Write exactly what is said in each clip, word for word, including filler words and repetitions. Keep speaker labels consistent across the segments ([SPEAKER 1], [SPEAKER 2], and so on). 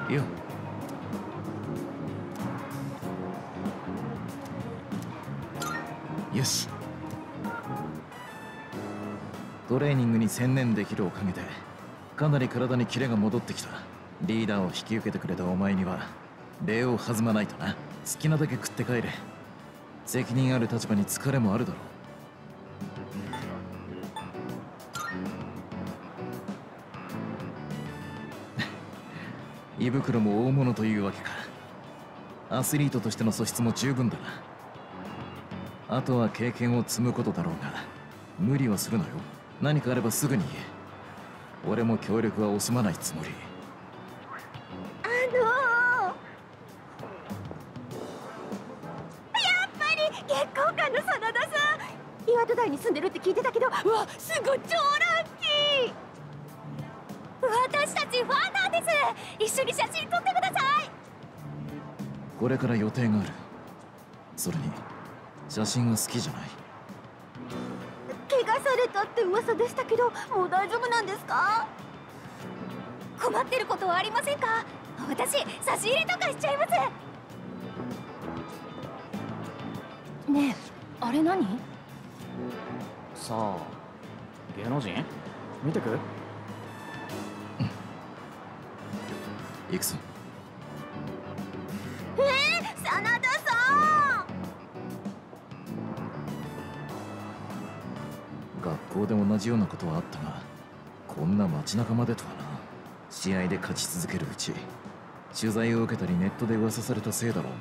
[SPEAKER 1] いや、よし。トレーニングに専念できるおかげでかなり体にキレが戻ってきた。リーダーを引き受けてくれたお前には礼を弾まないとな。好きなだけ食って帰れ。責任ある立場に疲れもあるだろう。胃袋も大物というわけか。アスリートとしての素質も十分だな。あとは経験を積むことだろうが、無理はするなよ。何かあればすぐに言え。俺も協力は惜しまないつもり。
[SPEAKER 2] あのー、やっぱり月光館の真田さん、岩戸台に住んでるって聞いてたけど、うわ、すごい超ラッキー。私たちファンなんです。一緒に写真撮ってください。
[SPEAKER 1] これから予定がある。それに写真は好きじゃない。
[SPEAKER 2] 怪我されたって噂でしたけど、もう大丈夫なんですか？困ってることはありませんか？私差し入れとかしちゃいます。ねえ、あれ何？
[SPEAKER 3] さあ、芸能人見てく？
[SPEAKER 1] 行くぞ。
[SPEAKER 2] えー、真田さん。
[SPEAKER 1] 学校で同じようなことはあったが、こんな街中までとはな。試合で勝ち続けるうち、取材を受けたりネットで噂されたせいだろう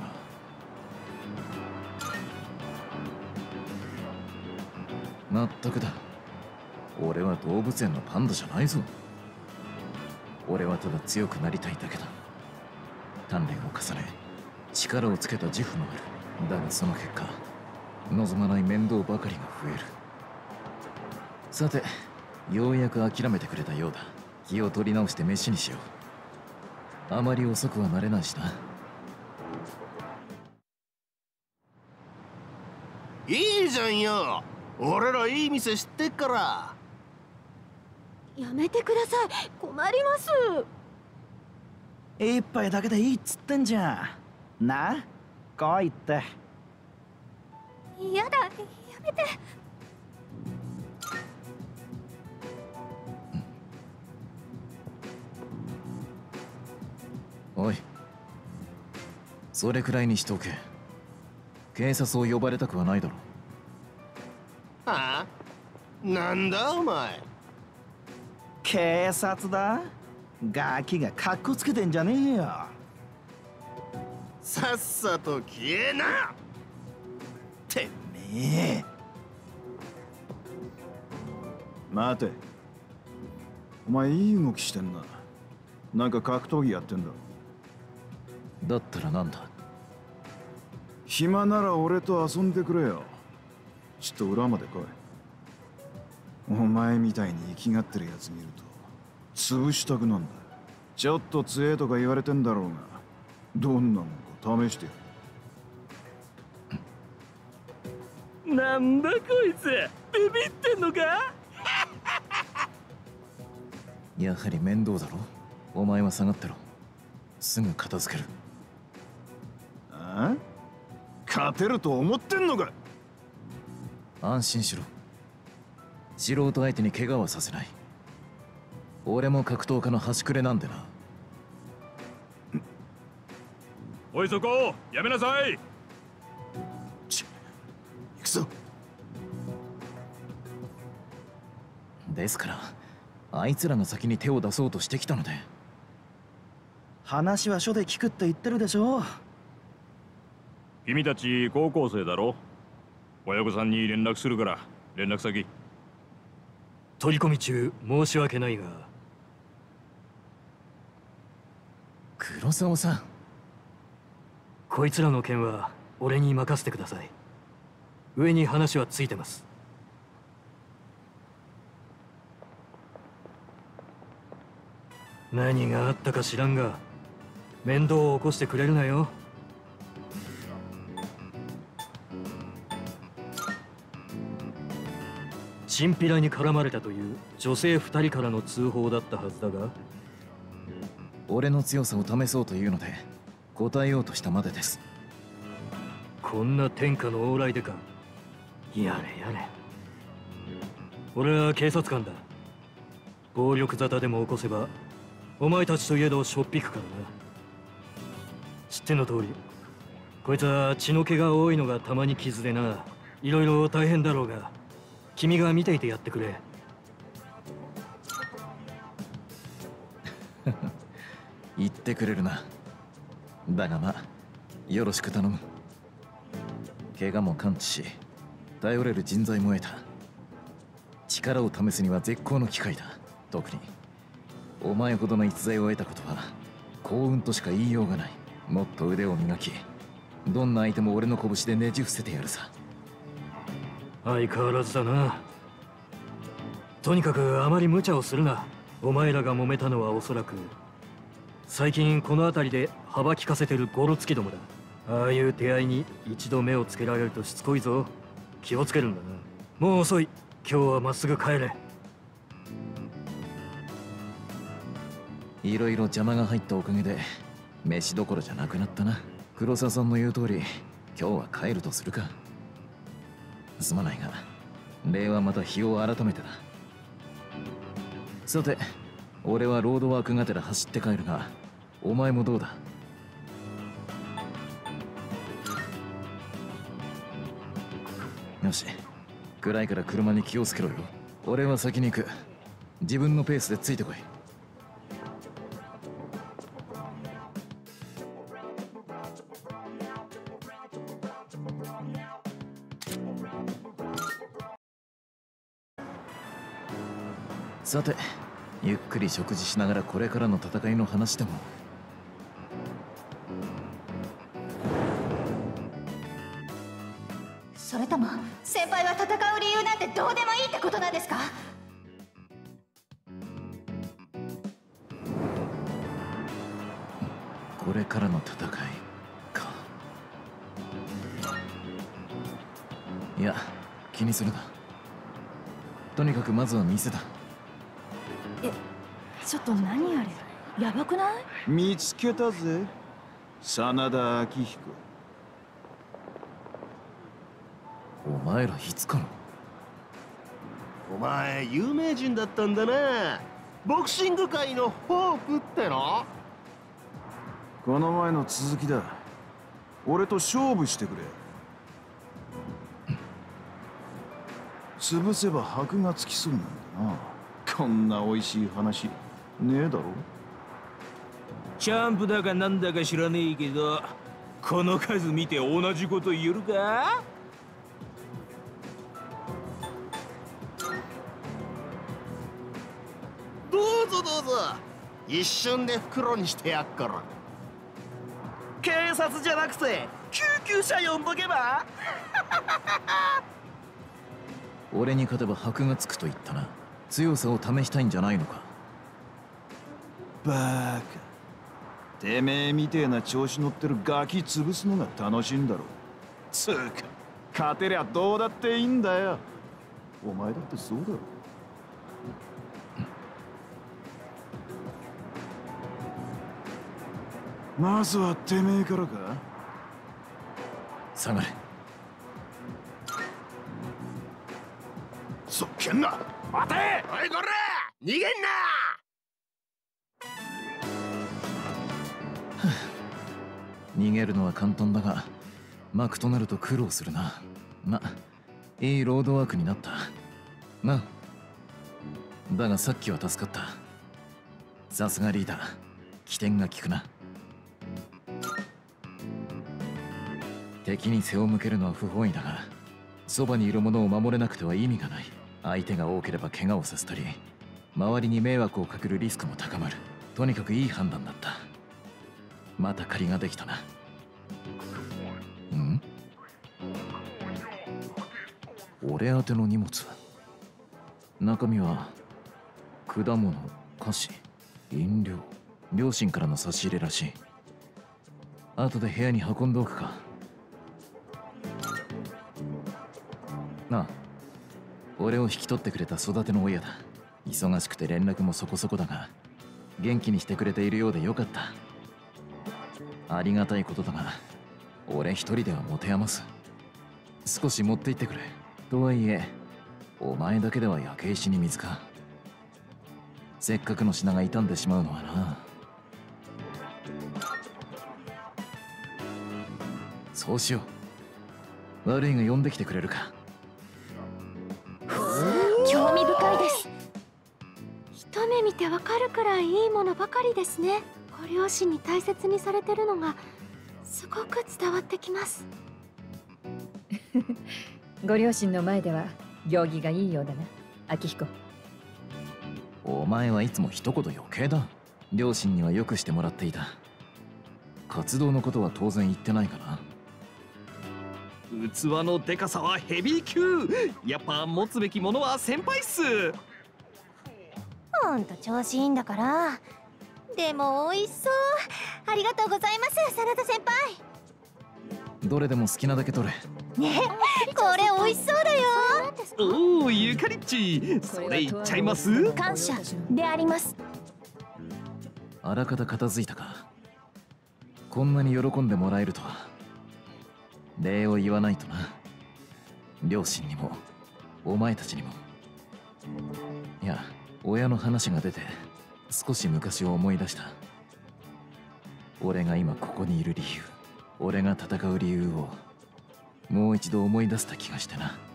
[SPEAKER 1] が。まったくだ。俺は動物園のパンダじゃないぞ。俺はただ強くなりたいだけだ。鍛錬を重ね力をつけた自負もある。だがその結果、望まない面倒ばかりが増える。さて、ようやく諦めてくれたようだ。気を取り直して飯にしよう。あまり遅くはなれないしな。
[SPEAKER 4] いいじゃんよ。俺らいい店知ってっから。
[SPEAKER 2] やめてください、困ります。
[SPEAKER 5] 一杯だけでいいっつってんじゃん。な、来いって。
[SPEAKER 2] やだ、やめて。
[SPEAKER 1] おい、それくらいにしておけ。警察を呼ばれたくはないだろう。
[SPEAKER 4] はあ？なんだお前。
[SPEAKER 5] 警察だ？ガキがカッコつけてんじゃねえよ。
[SPEAKER 4] さっさと消えな。
[SPEAKER 5] てめえ。
[SPEAKER 6] 待て。お前いい動きしてんな。なんか格闘技やってんだ。
[SPEAKER 1] だったらなんだ？
[SPEAKER 6] 暇なら俺と遊んでくれよ。ちょっと裏まで来い。お前みたいに生きがってるやつ見ると潰したくなんだ。ちょっと強えとか言われてんだろうが、どんなもんか試してや
[SPEAKER 7] る。なんだこいつ、ビビってんのか？
[SPEAKER 1] やはり面倒だろ。お前は下がってろ。すぐ片付ける。
[SPEAKER 6] ああ？勝てると思ってんのか？
[SPEAKER 1] 安心しろ。素人相手に怪我はさせない。俺も格闘家の端くれなんでな。
[SPEAKER 7] おいそこ、やめなさい。
[SPEAKER 6] ち、行くぞ。
[SPEAKER 1] ですからあいつらが先に手を出そうとしてきたので。
[SPEAKER 5] 話は書で聞くって言ってるでしょ。
[SPEAKER 7] 君たち高校生だろ。親御さんに連絡するから連絡先。
[SPEAKER 8] 取り込み中申し訳ないが。
[SPEAKER 1] 黒沢さん、
[SPEAKER 8] こいつらの件は俺に任せてください。上に話はついてます。何があったか知らんが面倒を起こしてくれるなよ。チンピラに絡まれたという女性二人からの通報だったはずだが、
[SPEAKER 1] 俺の強さを試そうというので答えようとしたまでです。
[SPEAKER 8] こんな天下の往来でか。やれやれ。俺は警察官だ。暴力沙汰でも起こせばお前たちといえどしょっぴくからな。知っての通りこいつは血の気が多いのがたまに傷でな。いろいろ大変だろうが君が見ていてやってくれ。
[SPEAKER 1] 言ってくれるな。だがまあよろしく頼む。怪我も完治し頼れる人材も得た。力を試すには絶好の機会だ。特にお前ほどの逸材を得たことは幸運としか言いようがない。もっと腕を磨きどんな相手も俺の拳でねじ伏せてやるさ。
[SPEAKER 8] 相変わらずだな。とにかくあまり無茶をするな。お前らが揉めたのはおそらく最近この辺りで幅利かせてるゴロツキどもだ。ああいう手合いに一度目をつけられるとしつこいぞ。気をつけるんだな。もう遅い。今日はまっすぐ帰れ。
[SPEAKER 1] いろいろ邪魔が入ったおかげで飯どころじゃなくなったな。黒沢さんの言う通り今日は帰るとするか。すまないが礼はまた日を改めてだ。さて俺はロードワークがてら走って帰るがお前もどうだ。よし、暗いから車に気をつけろよ。俺は先に行く。自分のペースでついてこい。さてゆっくり食事しながらこれからの戦いの話でも。
[SPEAKER 2] それとも先輩は戦う理由なんてどうでもいいってことなんですか？
[SPEAKER 1] これからの戦いか。いや気にするな。とにかくまずは店だ。
[SPEAKER 2] え、ちょっと何あれ、やばくない？
[SPEAKER 6] 見つけたぜ、真田昭彦。
[SPEAKER 1] お前らいつから？
[SPEAKER 4] お前有名人だったんだな。ボクシング界のホープっての？
[SPEAKER 6] この前の続きだ。俺と勝負してくれ。潰せば箔がつきそうなんだな。こんな美味しい話ねえだろ。
[SPEAKER 9] チャンプだかなんだか知らねえけどこの数見て同じこと言えるか？
[SPEAKER 4] どうぞどうぞ。一瞬で袋にしてやっから。
[SPEAKER 5] 警察じゃなくて救急車呼んどけば？
[SPEAKER 1] 俺に勝てば箔がつくと言ったな。強さを試したいんじゃないのか。
[SPEAKER 6] バーカ。てめえみてえな調子乗ってるガキ潰すのが楽しいんだろ。つうか勝てりゃどうだっていいんだよ。お前だってそうだろ。まずはてめえからか。
[SPEAKER 1] 下がれ。
[SPEAKER 4] そっけんな。待て。おいこら逃げんな。
[SPEAKER 1] 逃げるのは簡単だがマクとなると苦労するな。ま、いいロードワークになったな。だがさっきは助かった。さすがリーダー、起点が効くな。敵に背を向けるのは不本意だがそばにいる者を守れなくては意味がない。相手が多ければ怪我をさせたり周りに迷惑をかけるリスクも高まる。とにかくいい判断だった。また借りができたな。ん？俺宛ての荷物。中身は果物、菓子、飲料、両親からの差し入れらしい。後で部屋に運んでおくか。なあ、俺を引き取ってくれた育ての親だ。忙しくて連絡もそこそこだが元気にしてくれているようでよかった。ありがたいことだが、俺一人では持て余す。少し持って行ってくれ。とはいえ、お前だけでは焼け石に水か。せっかくの品が傷んでしまうのはな。そうしよう。悪いが呼んできてくれるか。
[SPEAKER 2] 興味深いです。一目見てわかるくらいいいものばかりですね。ご両親に大切にされてるのがすごく伝わってきます。
[SPEAKER 10] ご両親の前では行儀がいいようだな、明彦。
[SPEAKER 1] お前はいつも一言余計だ。両親にはよくしてもらっていた。活動のことは当然言ってないかな。
[SPEAKER 11] 器のでかさはヘビー級。やっぱ持つべきものは先輩っす。
[SPEAKER 2] ほんと調子いいんだから。でも美味しそう。ありがとうございます、真田先輩。
[SPEAKER 1] どれでも好きなだけ取れ。
[SPEAKER 2] ねえ、これ美味しそうだよ。
[SPEAKER 11] おお、ゆかりっち、それいっちゃいます。
[SPEAKER 2] 感謝であります。
[SPEAKER 1] あらかた片付いたか。こんなに喜んでもらえるとは。礼を言わないとな。両親にもお前たちにも。いや、親の話が出て少し昔を思い出した。俺が今ここにいる理由、俺が戦う理由をもう一度思い出した気がしてな。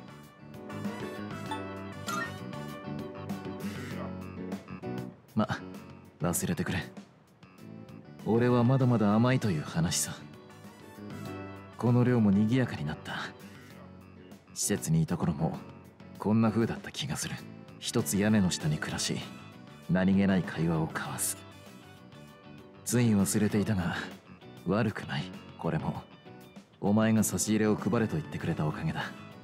[SPEAKER 1] ま、忘れてくれ。俺はまだまだ甘いという話さ。この寮も賑やかになった。施設にいた頃もこんな風だった気がする。一つ屋根の下に暮らし、何気ない会話を交わす。つい忘れていたが、悪くない。これもお前が差し入れを配れと言ってくれたおかげだ。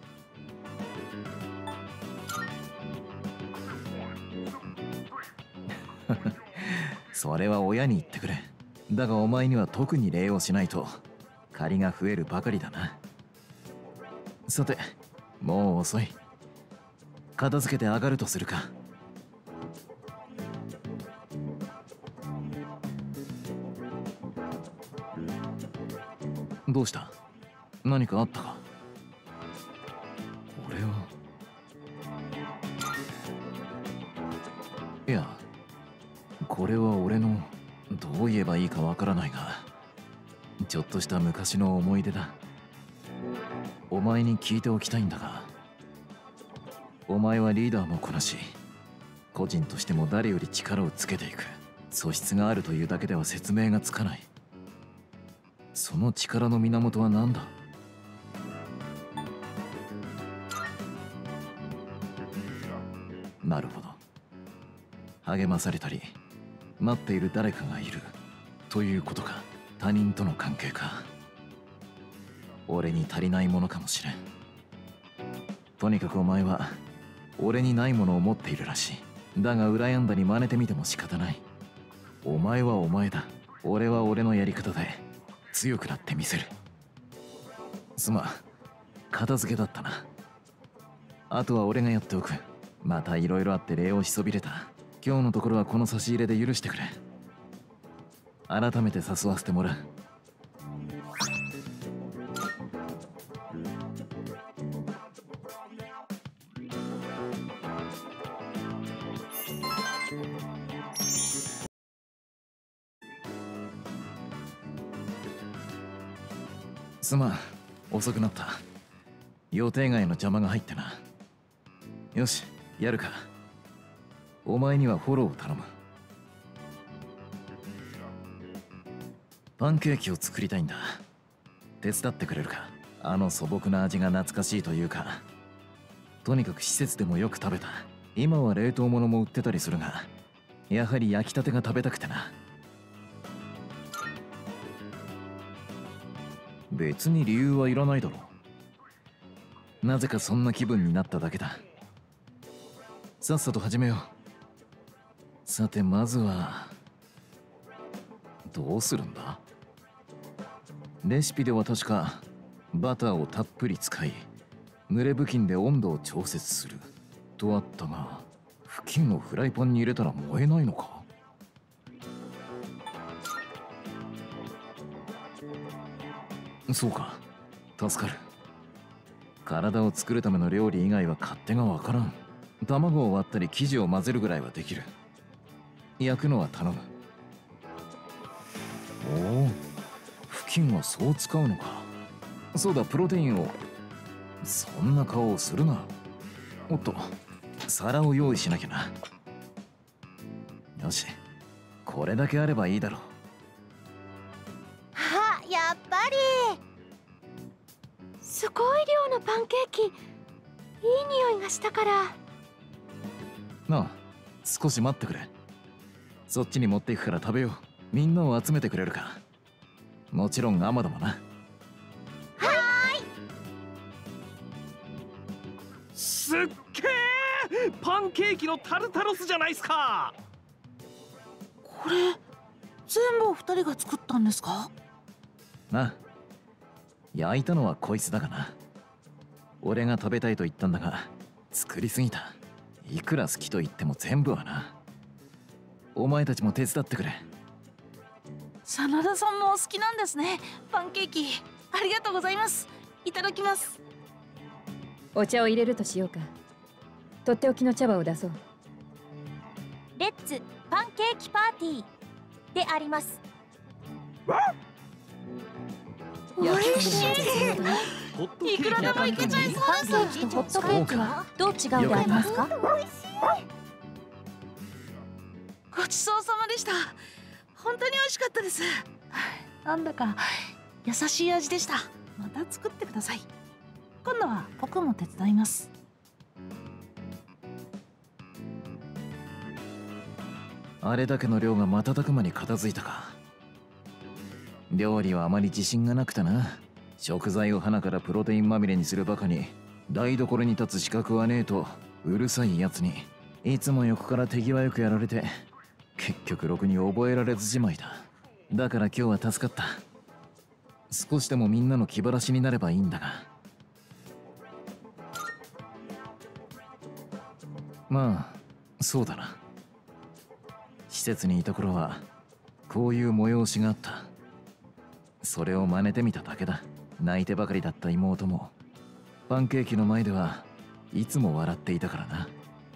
[SPEAKER 1] それは親に言ってくれ。だがお前には特に礼をしないと借りが増えるばかりだな。さて、もう遅い。片付けて上がるとするか。どうした？何かあったか？俺は…いや、これは俺のどう言えばいいかわからないが、ちょっとした昔の思い出だ。お前に聞いておきたいんだが、お前はリーダーもこなし、個人としても誰より力をつけていく。素質があるというだけでは説明がつかない。その力の源は何だ？なるほど。励まされたり待っている誰かがいるということか。他人との関係か。俺に足りないものかもしれん。とにかくお前は俺にないものを持っているらしい。だが羨んだり真似てみても仕方ない。お前はお前だ。俺は俺のやり方で強くなってみせる。すまん、片付けだったな。あとは俺がやっておく。またいろいろあって礼をしそびれた。今日のところはこの差し入れで許してくれ。改めて誘わせてもらう。すまん、遅くなった。予定外の邪魔が入ってな。よし、やるか。お前にはフォローを頼む。パンケーキを作りたいんだ。手伝ってくれるか。あの素朴な味が懐かしいというか、とにかく施設でもよく食べた。今は冷凍物も売ってたりするが、やはり焼きたてが食べたくてな。別に理由はいらないだろう。なぜかそんな気分になっただけだ。さっさと始めよう。さて、まずはどうするんだ？レシピでは確かバターをたっぷり使い、濡れ布巾で温度を調節するとあったが、布巾をフライパンに入れたら燃えないのか？ そうか、助かる。体を作るための料理以外は勝手がわからん。卵を割ったり生地を混ぜるぐらいはできる。焼くのは頼む。おお、布巾はそう使うのか。そうだ、プロテインを。そんな顔をするな。おっと、皿を用意しなきゃな。よし、これだけあればいいだろう。
[SPEAKER 2] あ、やっぱりすごい量のパンケーキ。いい匂いがしたから。
[SPEAKER 1] なあ、少し待ってくれ。そっちに持っていくから食べよう。みんなを集めてくれるか。もちろんアマドもな。
[SPEAKER 2] はーい。
[SPEAKER 9] すっげえパンケーキのタルタロスじゃないっすか。
[SPEAKER 12] これ全部お二人が作ったんですか？
[SPEAKER 1] なあ、焼いたのはこいつだがな。俺が食べたいと言ったんだが作りすぎた。いくら好きと言っても全部はな。お前たちも手伝ってくれ。
[SPEAKER 12] 真田さんもお好きなんですね、パンケーキ。ありがとうございます。いただきます。
[SPEAKER 10] お茶を入れるとしようか。とっておきの茶葉を出そう。
[SPEAKER 2] レッツパンケーキパーティーであります。
[SPEAKER 10] おいし
[SPEAKER 12] い。いくらでもいけちゃいそうです。
[SPEAKER 2] パンケーキとホットケーキはどう違うでありますか？
[SPEAKER 12] ごちそうさまでした。本当に美味しかったです。なんだか優しい味でした。また作ってください。今度は僕も手伝います。
[SPEAKER 1] あれだけの量が瞬く間に片付いたか。料理はあまり自信がなくてな。食材を鼻からプロテインまみれにするバカに台所に立つ資格はねえとうるさいやつにいつも横から手際よくやられて結局ろくに覚えられずじまいだ。だから今日は助かった。少しでもみんなの気晴らしになればいいんだが。まあそうだな。施設にいた頃はこういう催しがあった。それを真似てみただけだ。泣いてばかりだった妹もパンケーキの前ではいつも笑っていたからな。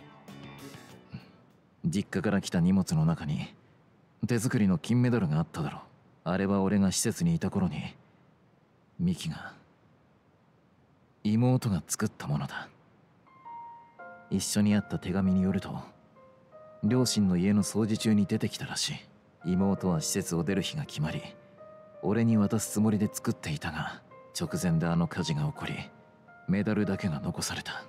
[SPEAKER 1] 実家から来た荷物の中に手作りの金メダルがあっただろう。あれは俺が施設にいた頃にミキが妹が作ったものだ。一緒にあった手紙によると両親の家の掃除中に出てきたらしい。妹は施設を出る日が決まり俺に渡すつもりで作っていたが直前であの火事が起こりメダルだけが残された。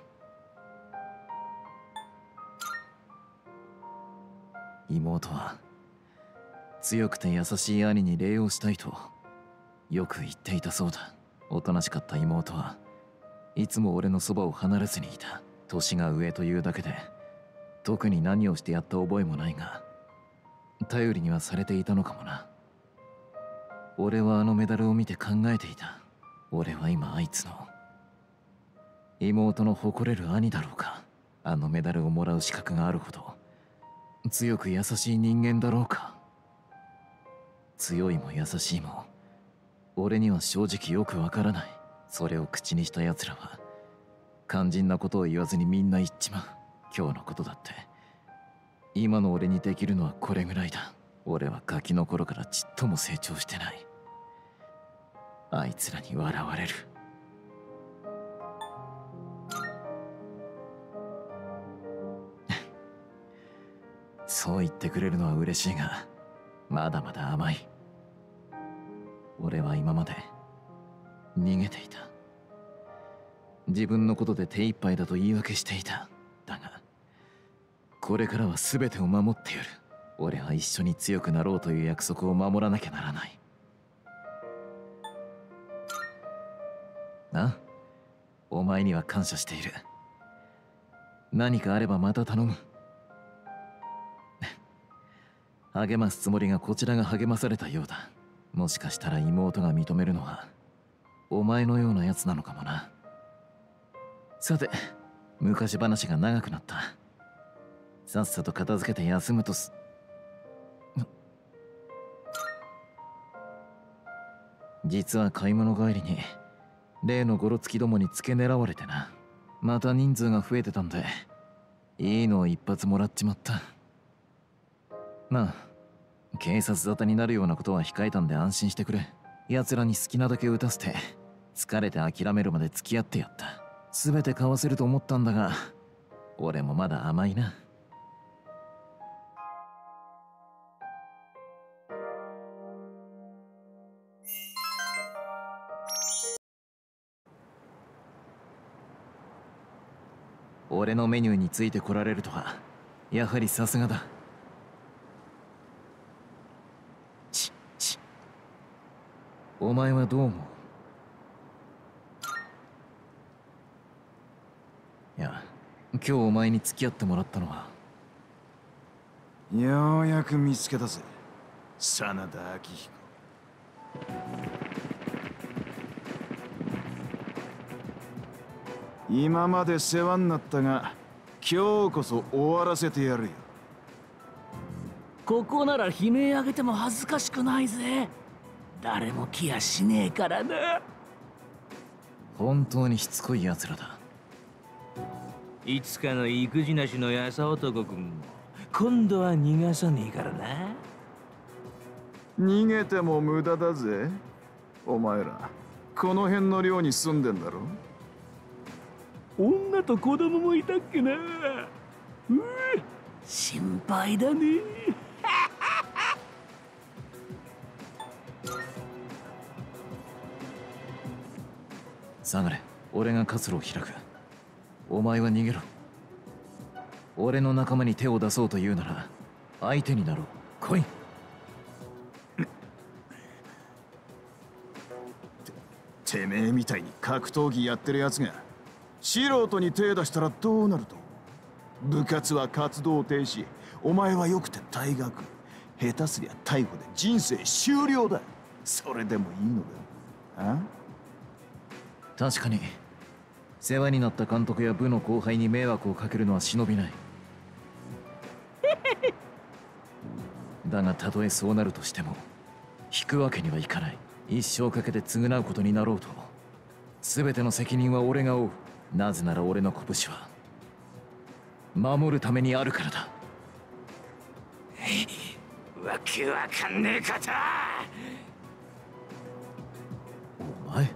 [SPEAKER 1] 妹は強くて優しい兄に礼をしたいとよく言っていたそうだ。おとなしかった妹はいつも俺のそばを離れずにいた。年が上というだけで特に何をしてやった覚えもないが頼りにはされていたのかもな。俺はあのメダルを見て考えていた。俺は今あいつの妹の誇れる兄だろうか。あのメダルをもらう資格があるほど強く優しい人間だろうか。強いも優しいも俺には正直よくわからない。それを口にした奴らは肝心なことを言わずにみんな言っちまう。今日のことだって今の俺にできるのはこれぐらいだ。俺はガキの頃からちっとも成長してない。あいつらに笑われる。そう言ってくれるのは嬉しいがまだまだ甘い。俺は今まで逃げていた。自分のことで手一杯だと言い訳していた。だがこれからは全てを守ってやる。俺は一緒に強くなろうという約束を守らなきゃならない。な、お前には感謝している。何かあればまた頼む。励ますつもりがこちらが励まされたようだ。もしかしたら妹が認めるのはお前のようなやつなのかもな。さて、昔話が長くなった。さっさと片付けて休むとす。 実は買い物帰りに例のゴロつきどもに付け狙われてな。また人数が増えてたんでいいのを一発もらっちまった。まあ警察沙汰になるようなことは控えたんで安心してくれ。奴らに好きなだけ打たせて疲れて諦めるまで付き合ってやった。全て買わせると思ったんだが俺もまだ甘いな。俺のメニューについてこられるとはやはりさすがだ。ちちお前はどう思う？いや、今日お前に付き合ってもらったのは
[SPEAKER 6] ようやく見つけたぜ、真田章彦。今まで世話になったが今日こそ終わらせてやるよ。
[SPEAKER 9] ここなら悲鳴上げても恥ずかしくないぜ。誰も来やしねえからな。
[SPEAKER 1] 本当にしつこい奴らだ。
[SPEAKER 9] いつかの育児なしのやさ男くんも今度は逃がさねえからな。
[SPEAKER 6] 逃げても無駄だぜ。お前らこの辺の寮に住んでんだろ。
[SPEAKER 9] 女と子供もいたっけな。うう心配だね。
[SPEAKER 1] 下がれ、俺が活路を開く。お前は逃げろ。俺の仲間に手を出そうというなら相手になろう。来い。
[SPEAKER 6] て、てめえみたいに格闘技やってるやつが素人に手出したらどうなると？部活は活動停止、お前はよくて退学、下手すりゃ逮捕で人生終了だ。それでもいいのか？あ？
[SPEAKER 1] 確かに世話になった監督や部の後輩に迷惑をかけるのは忍びない。だがたとえそうなるとしても引くわけにはいかない。一生かけて償うことになろうと全ての責任は俺が負う。なぜなら俺の拳は守るためにあるからだ。
[SPEAKER 9] わけわかんねえかた。
[SPEAKER 1] お前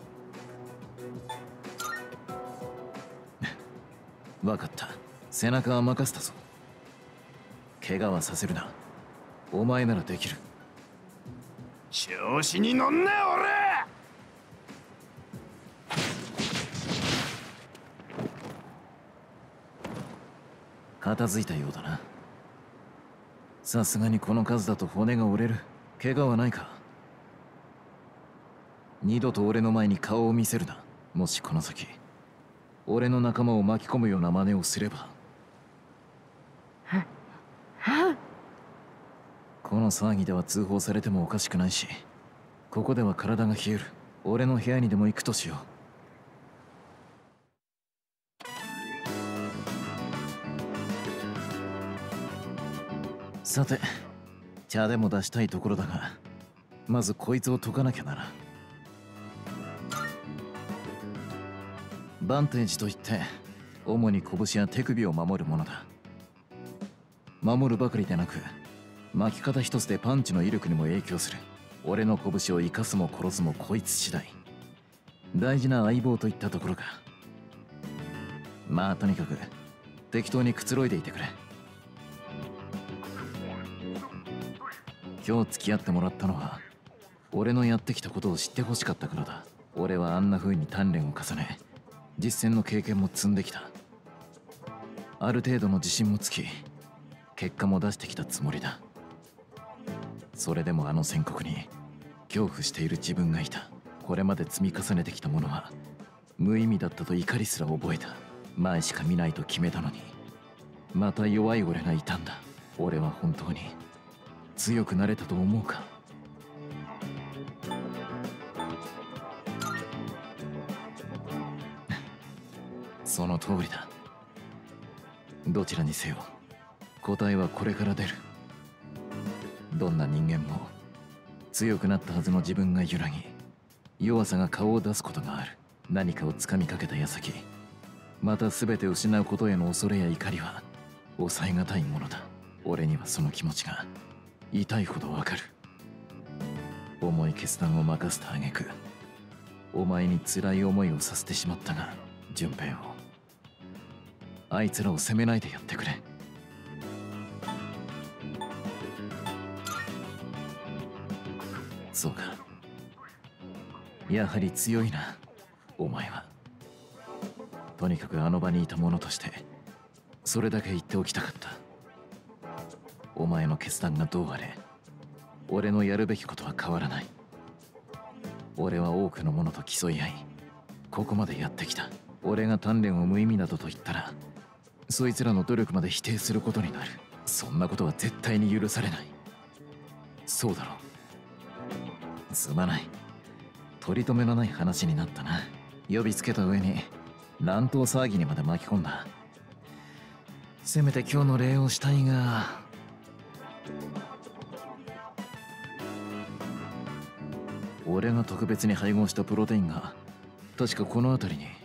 [SPEAKER 1] 分かった。背中は任せたぞ。怪我はさせるな。お前ならできる。
[SPEAKER 6] 調子に乗んな俺。
[SPEAKER 1] 片付いたようだな。さすがにこの数だと骨が折れる。怪我はないか？二度と俺の前に顔を見せるな。もしこの先俺の仲間を巻き込むような真似をすれば。この騒ぎでは通報されてもおかしくないし、ここでは体が冷える。俺の部屋にでも行くとしよう。さて、茶でも出したいところだが、まずこいつを解かなきゃなら。バンテージといって主に拳や手首を守るものだ。守るばかりでなく巻き方一つでパンチの威力にも影響する。俺の拳を生かすも殺すもこいつ次第。大事な相棒といったところか。まあとにかく適当にくつろいでいてくれ。今日付き合ってもらったのは俺のやってきたことを知ってほしかったからだ。俺はあんな風に鍛錬を重ね実践の経験も積んできた。ある程度の自信もつき結果も出してきたつもりだ。それでもあの宣告に恐怖している自分がいた。これまで積み重ねてきたものは無意味だったと怒りすら覚えた。前しか見ないと決めたのにまた弱い俺がいたんだ。俺は本当に強くなれたと思うか？その通りだ。どちらにせよ答えはこれから出る。どんな人間も強くなったはずの自分が揺らぎ弱さが顔を出すことがある。何かをつかみかけた矢先、また全て失うことへの恐れや怒りは抑えがたいものだ。俺にはその気持ちが痛いほどわかる。重い決断を任せた挙句、お前に辛い思いをさせてしまったが、順平を、あいつらを責めないでやってくれ。そうか、やはり強いなお前は。とにかくあの場にいた者としてそれだけ言っておきたかった。お前の決断がどうあれ、俺のやるべきことは変わらない。俺は多くの者と競い合い、ここまでやってきた。俺が鍛錬を無意味などと言ったら、そいつらの努力まで否定することになる。そんなことは絶対に許されない。そうだろう。すまない。取り留めのない話になったな。呼びつけた上に乱闘騒ぎにまで巻き込んだ。せめて今日の礼をしたいが、俺が特別に配合したプロテインが確かこの辺りに。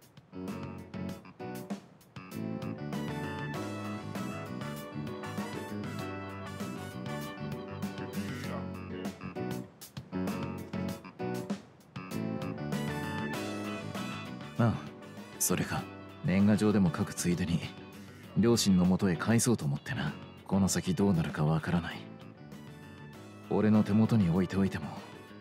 [SPEAKER 1] ああ、それか。年賀状でも書くついでに両親のもとへ返そうと思ってな。この先どうなるかわからない。俺の手元に置いておいても。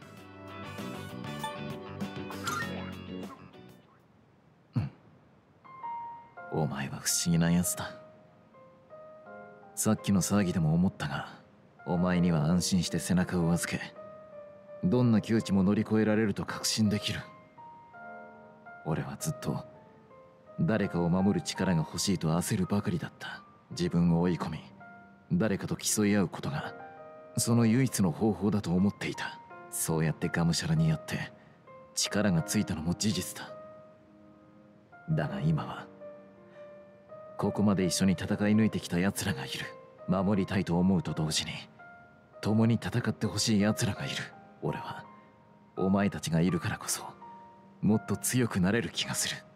[SPEAKER 1] うん、お前は不思議なやつだ。さっきの騒ぎでも思ったが、お前には安心して背中を預け、どんな窮地も乗り越えられると確信できる。俺はずっと誰かを守る力が欲しいと焦るばかりだった。自分を追い込み、誰かと競い合うことがその唯一の方法だと思っていた。そうやってがむしゃらにやって力がついたのも事実だ。だが今はここまで一緒に戦い抜いてきた奴らがいる。守りたいと思うと同時に共に戦ってほしい奴らがいる。俺はお前たちがいるからこそもっと強くなれる気がする。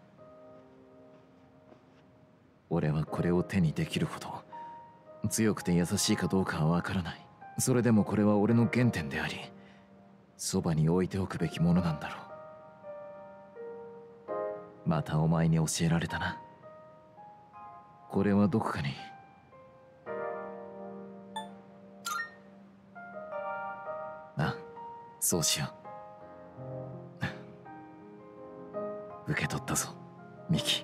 [SPEAKER 1] 俺はこれを手にできるほど強くて優しいかどうかはわからない。それでもこれは俺の原点であり、そばに置いておくべきものなんだろう。またお前に教えられたな。これはどこかに。あ、そうしよう。受け取ったぞ、ミキ。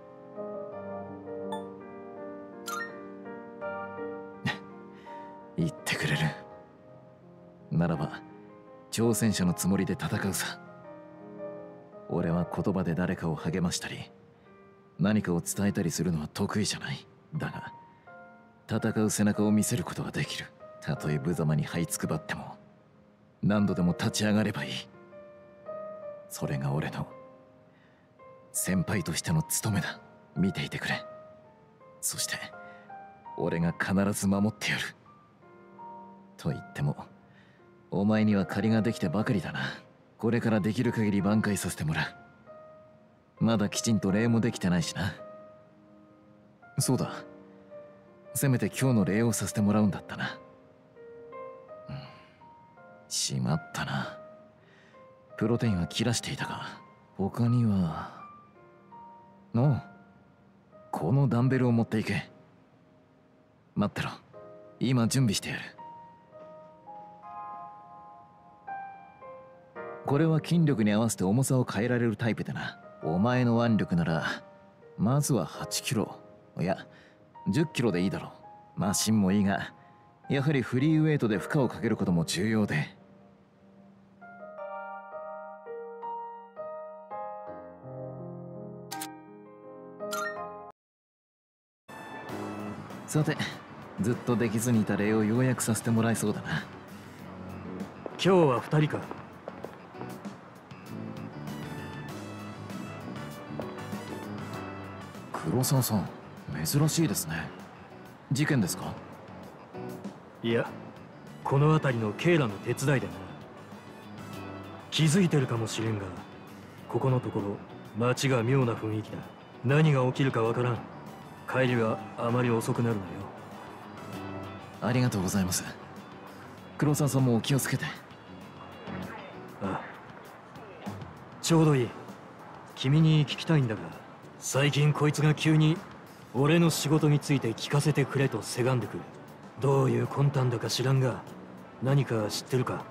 [SPEAKER 1] 言ってくれるならば挑戦者のつもりで戦うさ。俺は言葉で誰かを励ましたり何かを伝えたりするのは得意じゃない。だが戦う背中を見せることができる。たとえ無様に這いつくばっても何度でも立ち上がればいい。それが俺の先輩としての務めだ。見ていてくれ。そして俺が必ず守ってやる。と言ってもお前には借りができてばかりだな。これからできる限り挽回させてもらう。まだきちんと礼もできてないしな。そうだ、せめて今日の礼をさせてもらうんだったな。うん、しまったな。プロテインは切らしていたが他には。おう、このダンベルを持っていけ。待ってろ、今準備してやる。これは筋力に合わせて重さを変えられるタイプでな。お前の腕力ならまずははちキロ、いやじゅっキロでいいだろう。マシンもいいがやはりフリーウェイトで負荷をかけることも重要で。さて、ずっとできずにいた礼をようやくさせてもらえそうだな。
[SPEAKER 8] 今日は二人か。
[SPEAKER 1] 黒沢さん、珍しいですね。事件ですか？
[SPEAKER 8] いや、この辺りのケイラの手伝いでな。 気づいてるかもしれんが、ここのところ街が妙な雰囲気だ。何が起きるかわからん。帰りはあまり遅くなるなよ。
[SPEAKER 1] ありがとうございます。黒沢さんもお気をつけて。
[SPEAKER 8] ああ、ちょうどいい。君に聞きたいんだが、最近こいつが急に俺の仕事について聞かせてくれとせがんでくる。どういう魂胆だか知らんが、何か知ってるか？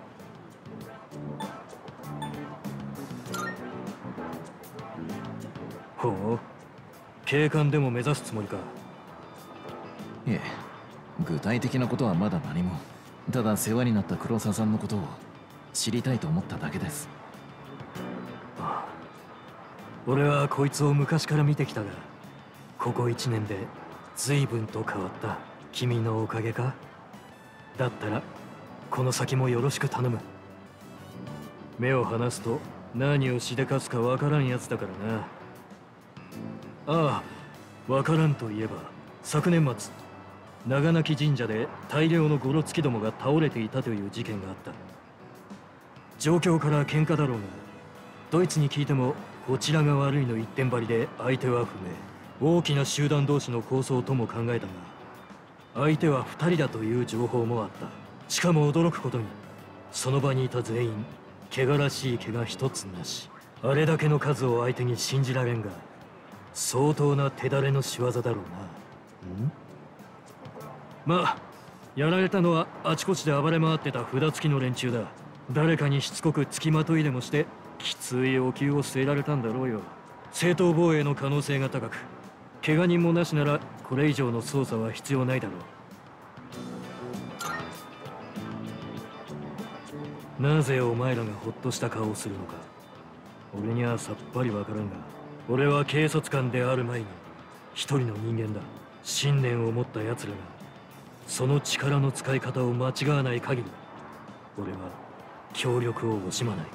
[SPEAKER 8] ほう、警官でも目指すつもりか？
[SPEAKER 1] いえ、具体的なことはまだ何も。ただ世話になった黒沢さんのことを知りたいと思っただけです。
[SPEAKER 8] ああ、俺はこいつを昔から見てきたが、ここ一年で随分と変わった。君のおかげか？だったらこの先もよろしく頼む。目を離すと何をしでかすかわからんやつだからな。ああ、わからんといえば、昨年末長泣神社で大量のゴロツキどもが倒れていたという事件があった。状況から喧嘩だろうが、ドイツに聞いてもこちらが悪いの一点張りで相手は不明。大きな集団同士の抗争とも考えたが、相手は二人だという情報もあった。しかも驚くことに、その場にいた全員怪我らしい怪我一つなし。あれだけの数を相手に信じられんが、相当な手だれの仕業だろうな。ん？まあ、やられたのはあちこちで暴れ回ってた札付きの連中だ。誰かにしつこく付きまといでもしてきついお給を据えられたんだろうよ。正当防衛の可能性が高く、怪我人もなしならこれ以上の捜査は必要ないだろう。なぜお前らがほっとした顔をするのか、俺にはさっぱりわからんが、俺は警察官である前に一人の人間だ。信念を持った奴らがその力の使い方を間違わない限り、俺は協力を惜しまない。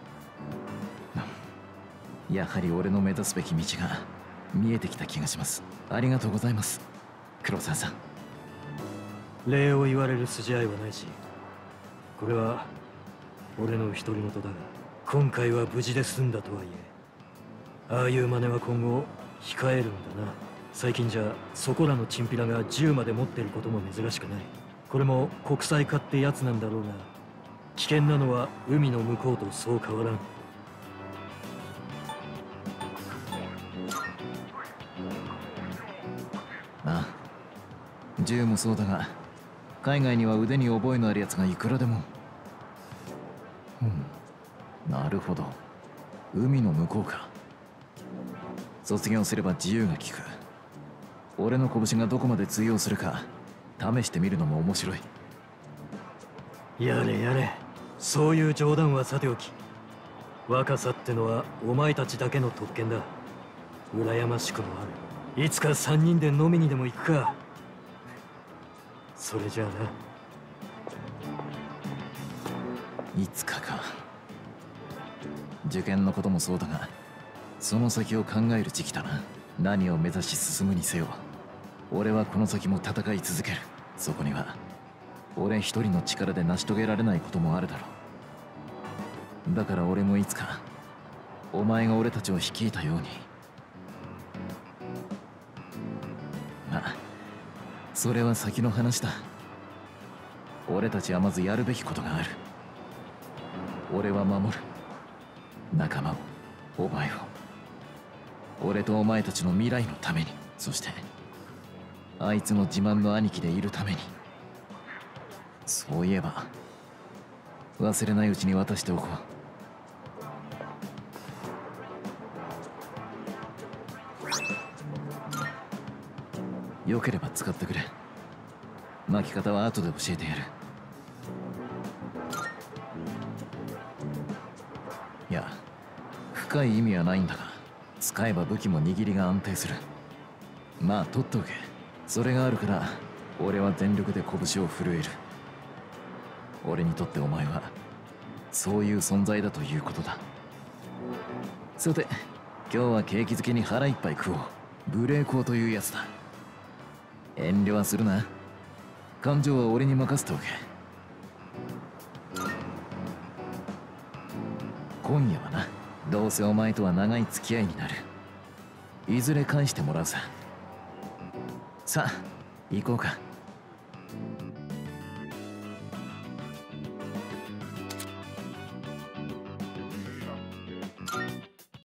[SPEAKER 1] やはり俺の目指すべき道が見えてきた気がします。ありがとうございます、黒沢さん。
[SPEAKER 8] 礼を言われる筋合いはないし、これは俺の独り言だが、今回は無事で済んだとはいえ、ああいう真似は今後控えるんだな。最近じゃそこらのチンピラが銃まで持ってることも珍しくない。これも国際化ってやつなんだろうが、危険なのは海の向こうとそう変わらん。
[SPEAKER 1] ああ、銃もそうだが、海外には腕に覚えのあるやつがいくらでも。うん、なるほど、海の向こうか。卒業すれば自由が利く。俺の拳がどこまで通用するか試してみるのも面白い。
[SPEAKER 8] やれやれ、そういう冗談はさておき、若さってのはお前たちだけの特権だ。羨ましくもある。いつか三人で飲みにでも行くか。それじゃあな。
[SPEAKER 1] いつかか。受験のこともそうだが、その先を考える時期だな。何を目指し進むにせよ、俺はこの先も戦い続ける。そこには俺一人の力で成し遂げられないこともあるだろう。だから俺もいつかお前が俺たちを率いたように。まあそれは先の話だ。俺たちはまずやるべきことがある。俺は守る、仲間を、お前を。俺とお前たちの未来のために、そしてあいつの自慢の兄貴でいるために。そういえば忘れないうちに渡しておこう。よければ使ってくれ。巻き方は後で教えてやる。いや、深い意味はないんだが、使えば武器も握りが安定する。まあ取っておけ。それがあるから俺は全力で拳を震える。俺にとってお前はそういう存在だということだ。さて、今日は景気づけに腹いっぱい食おう。無礼講というやつだ。遠慮はするな。感情は俺に任せておけ。 今夜はな。どうせお前とは長い付き合いになる。いずれ返してもらうさ。さあ行こうか。